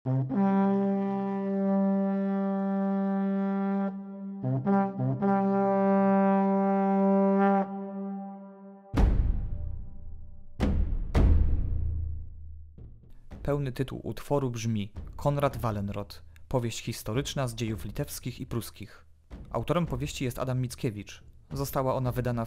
Pełny tytuł utworu brzmi Konrad Wallenrod. Powieść historyczna z dziejów litewskich i pruskich. Autorem powieści jest Adam Mickiewicz. Została ona wydana w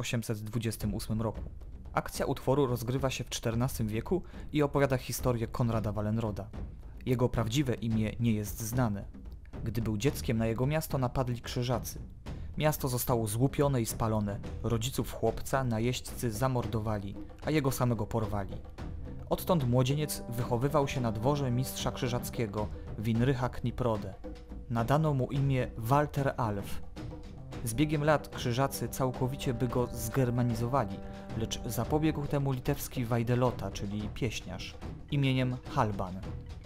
1828 roku. Akcja utworu rozgrywa się w XIV wieku i opowiada historię Konrada Wallenroda. Jego prawdziwe imię nie jest znane. Gdy był dzieckiem, na jego miasto napadli krzyżacy. Miasto zostało złupione i spalone. Rodziców chłopca najeźdźcy zamordowali, a jego samego porwali. Odtąd młodzieniec wychowywał się na dworze mistrza krzyżackiego Winrycha Kniprode. Nadano mu imię Walter Alf. Z biegiem lat krzyżacy całkowicie by go zgermanizowali, lecz zapobiegł temu litewski Wajdelota, czyli pieśniarz, imieniem Halban.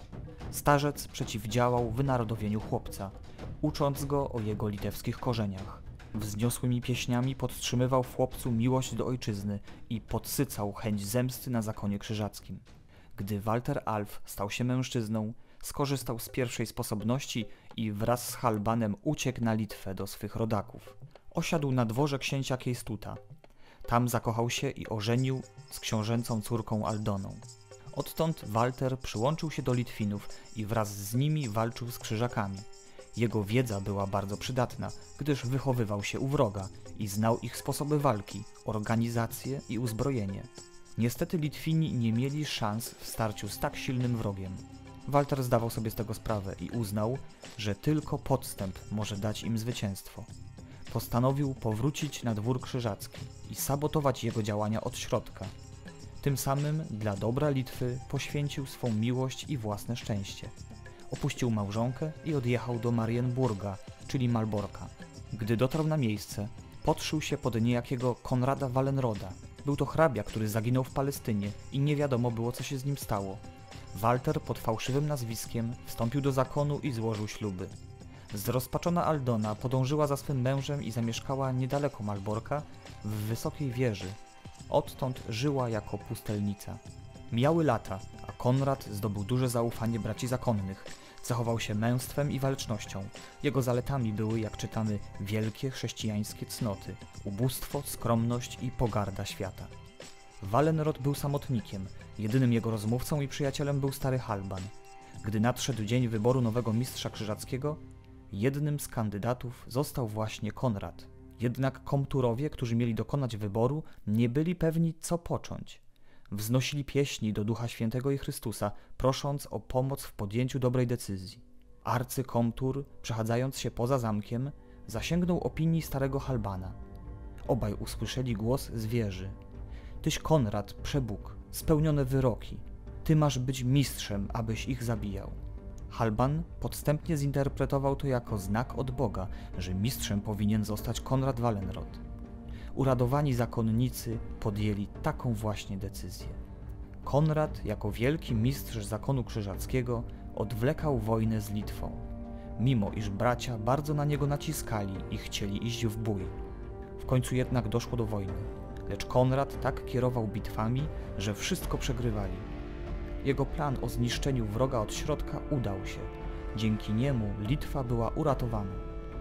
Starzec przeciwdziałał wynarodowieniu chłopca, ucząc go o jego litewskich korzeniach. Wzniosłymi pieśniami podtrzymywał w chłopcu miłość do ojczyzny i podsycał chęć zemsty na zakonie krzyżackim. Gdy Walter Alf stał się mężczyzną, skorzystał z pierwszej sposobności i wraz z Halbanem uciekł na Litwę do swych rodaków. Osiadł na dworze księcia Kejstuta. Tam zakochał się i ożenił z książęcą córką Aldoną. Odtąd Walter przyłączył się do Litwinów i wraz z nimi walczył z krzyżakami. Jego wiedza była bardzo przydatna, gdyż wychowywał się u wroga i znał ich sposoby walki, organizację i uzbrojenie. Niestety Litwini nie mieli szans w starciu z tak silnym wrogiem. Walter zdawał sobie z tego sprawę i uznał, że tylko podstęp może dać im zwycięstwo. Postanowił powrócić na dwór krzyżacki i sabotować jego działania od środka. Tym samym dla dobra Litwy poświęcił swą miłość i własne szczęście. Opuścił małżonkę i odjechał do Marienburga, czyli Malborka. Gdy dotarł na miejsce, podszył się pod niejakiego Konrada Wallenroda. Był to hrabia, który zaginął w Palestynie i nie wiadomo było, co się z nim stało. Walter pod fałszywym nazwiskiem wstąpił do zakonu i złożył śluby. Zrozpaczona Aldona podążyła za swym mężem i zamieszkała niedaleko Malborka w wysokiej wieży. Odtąd żyła jako pustelnica. Mijały lata, a Konrad zdobył duże zaufanie braci zakonnych. Zachował się męstwem i walecznością. Jego zaletami były, jak czytamy, wielkie chrześcijańskie cnoty, ubóstwo, skromność i pogarda świata. Wallenrod był samotnikiem. Jedynym jego rozmówcą i przyjacielem był stary Halban. Gdy nadszedł dzień wyboru nowego mistrza krzyżackiego, jednym z kandydatów został właśnie Konrad. Jednak komturowie, którzy mieli dokonać wyboru, nie byli pewni, co począć. Wznosili pieśni do Ducha Świętego i Chrystusa, prosząc o pomoc w podjęciu dobrej decyzji. Arcykomtur, przechadzając się poza zamkiem, zasięgnął opinii starego Halbana. Obaj usłyszeli głos z wieży. Tyś Konrad, przebóg, spełnione wyroki. Ty masz być mistrzem, abyś ich zabijał. Halban podstępnie zinterpretował to jako znak od Boga, że mistrzem powinien zostać Konrad Wallenrod. Uradowani zakonnicy podjęli taką właśnie decyzję. Konrad, jako wielki mistrz zakonu krzyżackiego, odwlekał wojnę z Litwą, mimo iż bracia bardzo na niego naciskali i chcieli iść w bój. W końcu jednak doszło do wojny, lecz Konrad tak kierował bitwami, że wszystko przegrywali. Jego plan o zniszczeniu wroga od środka udał się. Dzięki niemu Litwa była uratowana.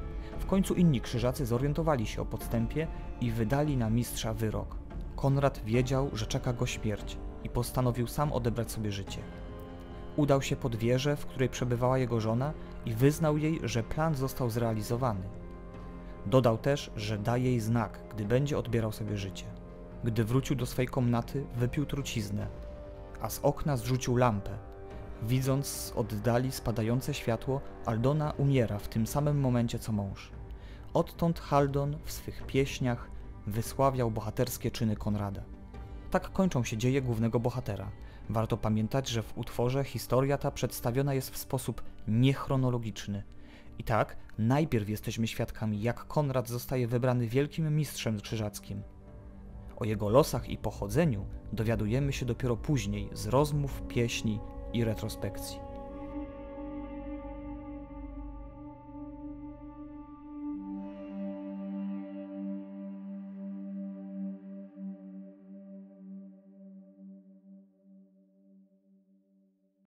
W końcu inni krzyżacy zorientowali się o podstępie i wydali na mistrza wyrok. Konrad wiedział, że czeka go śmierć i postanowił sam odebrać sobie życie. Udał się pod wieżę, w której przebywała jego żona i wyznał jej, że plan został zrealizowany. Dodał też, że da jej znak, gdy będzie odbierał sobie życie. Gdy wrócił do swej komnaty, wypił truciznę, a z okna zrzucił lampę. Widząc z oddali spadające światło, Aldona umiera w tym samym momencie co mąż. Odtąd Haldon w swych pieśniach wysławiał bohaterskie czyny Konrada. Tak kończą się dzieje głównego bohatera. Warto pamiętać, że w utworze historia ta przedstawiona jest w sposób niechronologiczny. I tak, najpierw jesteśmy świadkami, jak Konrad zostaje wybrany wielkim mistrzem krzyżackim. O jego losach i pochodzeniu dowiadujemy się dopiero później z rozmów, pieśni i retrospekcji.